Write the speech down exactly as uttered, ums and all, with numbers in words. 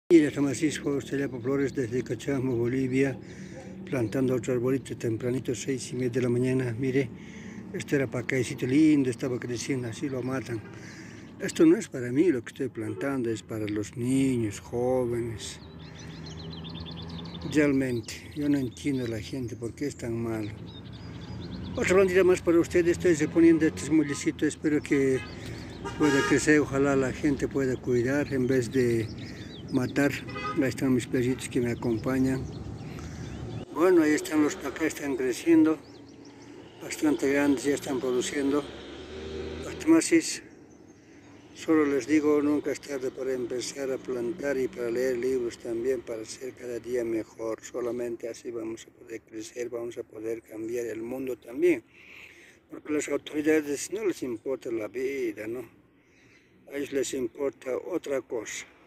Mira, Francisco Estelapo Flores desde Cachamo, Bolivia, plantando otro arbolito tempranito, seis y media de la mañana. Mire, este era pacaicito lindo, estaba creciendo, así lo matan. Esto no es para mí lo que estoy plantando, es para los niños, jóvenes. Realmente, yo no entiendo a la gente por qué es tan malo. Otra plantita más para ustedes, estoy poniendo este mollecito, espero que pueda crecer, ojalá la gente pueda cuidar en vez de matar. Ahí están mis perritos que me acompañan. Bueno, ahí están los acá, están creciendo, bastante grandes, ya están produciendo. Entonces, solo les digo, nunca es tarde para empezar a plantar y para leer libros también, para ser cada día mejor. Solamente así vamos a poder crecer, vamos a poder cambiar el mundo también. Porque a las autoridades no les importa la vida, ¿no? A ellos les importa otra cosa.